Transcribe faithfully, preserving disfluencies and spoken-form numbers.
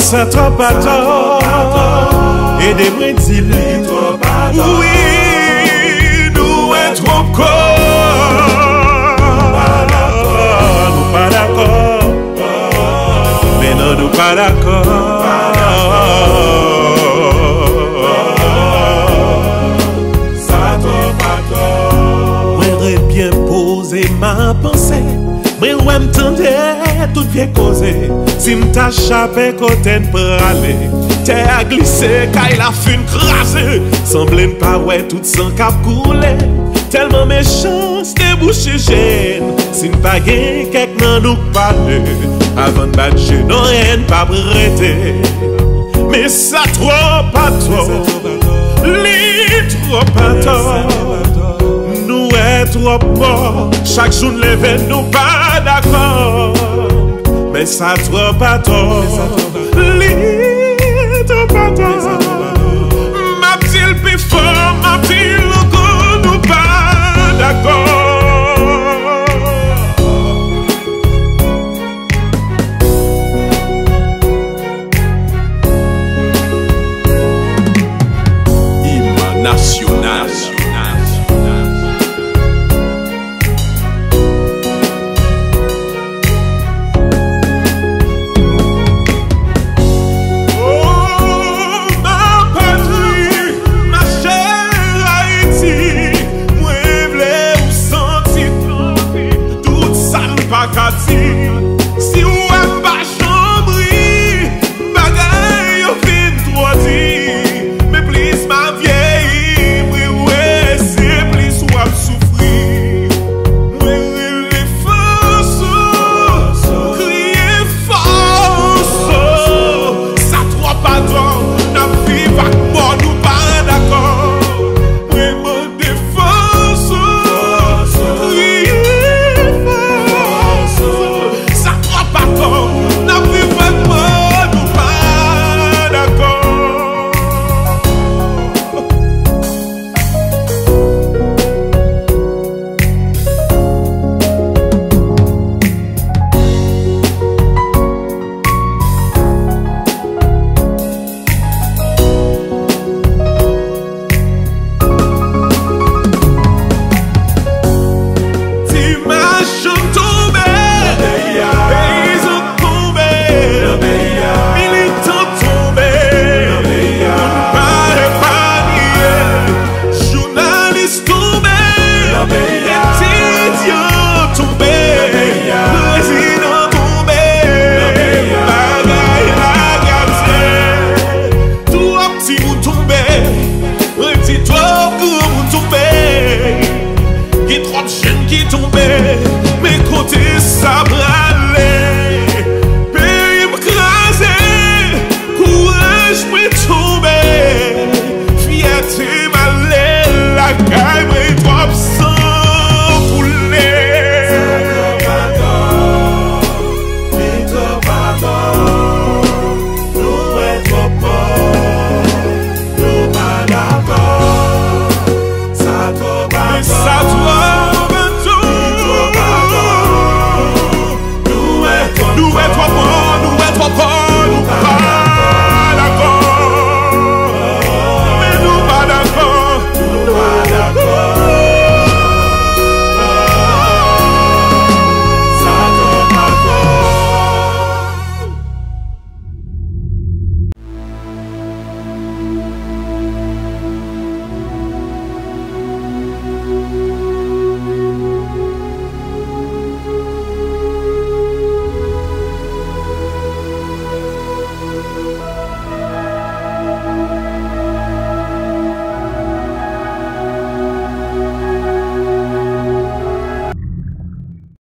ça trop atò. Et des moins dit trop atò. Oui, nous est trop corps. Nous pas d'accord. Mais non, nous pas d'accord. Ça trop atò. J'aurais bien posé ma pensée. Mwen wè m'tande tout vient causer. Si m'ta chape kote'n prale, te a glissé, kay la fin kraze. Sanble'n pa wè tout sang kap koule. Telman méchanceté bouche gêne. Si m'pa gen kek nan nou pale, Avan batche non rien pa rete. Mais ça trop atò, li trop atò. Nous est trop mort, chaque jour lève nous pas d'accord. Mais ça trop atò, li trop atò.